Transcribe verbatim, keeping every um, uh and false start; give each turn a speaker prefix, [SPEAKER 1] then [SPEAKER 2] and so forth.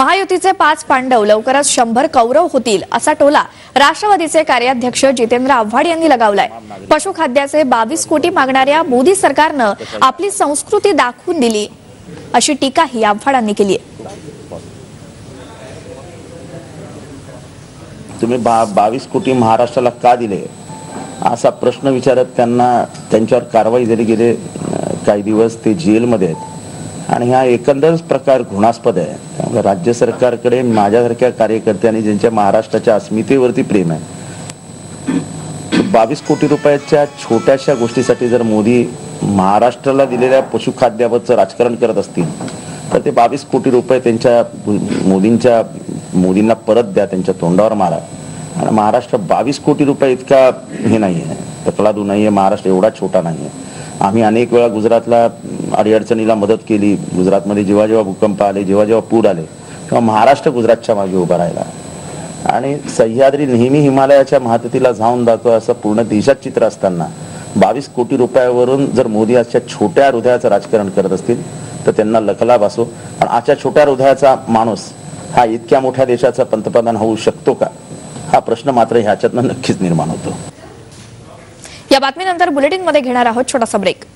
[SPEAKER 1] महायुतीचे पाच पांडव लवकरच शंभर कौरव होतील असा टोला राष्ट्रवादीचे कार्याध्यक्ष जितेंद्र आव्हाड यांनी लगावलाय। पशुखाद्याचे बावीस कोटी मागणाऱ्या मोदी सरकारनं आपली संस्कृती दाखवून दिली अशी टीकाही आव्हाडांनी केली आहे।
[SPEAKER 2] तुम्ही बावीस कोटी महाराष्ट्राला का दिले असा प्रश्न विचारत त्यांना त्यांच्यावर कारवाई झाली, गेले काही दिवस ते जेलमध्ये आहेत आणि हा एकंदरच प्रकार घृणास्पद आहे। त्यामुळे राज्य सरकारकडे माझ्यासारख्या कार्यकर्त्यांनी ज्यांच्या महाराष्ट्राच्या अस्मितेवरती प्रेम आहे, बावीस कोटी रुपयाच्या छोट्याशा गोष्टीसाठी जर मोदी महाराष्ट्राला दिलेल्या पशुखाद्यावरचं राजकारण करत असतील तर ते बावीस कोटी रुपये त्यांच्या मोदींच्या मोदींना परत द्या, त्यांच्या तोंडावर मारा। आणि महाराष्ट्र बावीस कोटी रुपये इतका हे नाही आहे, तकलादू नाही आहे। महाराष्ट्र एवढा छोटा नाही आहे। आम्ही अनेक वेळा गुजरातला अडीअडचणीला मदत केली। गुजरातमध्ये जेव्हा जेव्हा भूकंप आले, जेव्हा जेव्हा पूर आले, तेव्हा महाराष्ट्र गुजरातच्या मागे उभा राहिला आणि सह्याद्री नेहमी हिमालयाच्या महत्तेला जाऊन जातो असं पूर्ण देशात चित्र असताना बावीस कोटी रुपयावरून जर मोदी अशा छोट्या हृदयाचं राजकारण करत असतील तर त्यांना लखलाभ असो। पण अशा छोट्या हृदयाचा माणूस हा इतक्या मोठ्या देशाचा पंतप्रधान होऊ शकतो का, हा प्रश्न मात्र ह्याच्यातनं नक्कीच निर्माण होतो।
[SPEAKER 1] या बातमीनंतर बुलेटिनमध्ये घेणार आहोत छोटासा ब्रेक।